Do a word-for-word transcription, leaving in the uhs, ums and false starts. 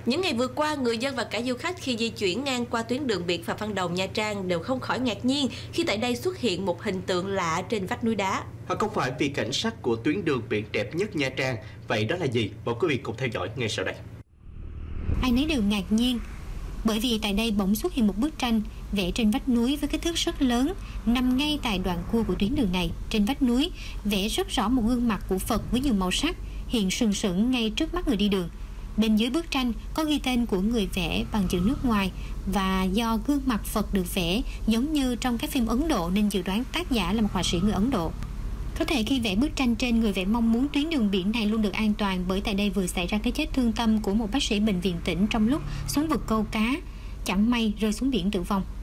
Những ngày vừa qua, người dân và cả du khách khi di chuyển ngang qua tuyến đường biển Phạm Văn Đồng, Nha Trang đều không khỏi ngạc nhiên khi tại đây xuất hiện một hình tượng lạ trên vách núi đá. Hoặc không phải vì cảnh sắc của tuyến đường biển đẹp nhất Nha Trang, vậy đó là gì? Mời quý vị cùng theo dõi ngay sau đây. Ai nấy đều ngạc nhiên, bởi vì tại đây bỗng xuất hiện một bức tranh vẽ trên vách núi với kích thước rất lớn, nằm ngay tại đoạn cua của tuyến đường này. Trên vách núi vẽ rất rõ một gương mặt của Phật với nhiều màu sắc hiện sừng sững ngay trước mắt người đi đường. Bên dưới bức tranh có ghi tên của người vẽ bằng chữ nước ngoài, và do gương mặt Phật được vẽ giống như trong các phim Ấn Độ nên dự đoán tác giả là một họa sĩ người Ấn Độ. Có thể khi vẽ bức tranh trên, người vẽ mong muốn tuyến đường biển này luôn được an toàn, bởi tại đây vừa xảy ra cái chết thương tâm của một bác sĩ bệnh viện tỉnh trong lúc xuống vực câu cá, chẳng may rơi xuống biển tử vong.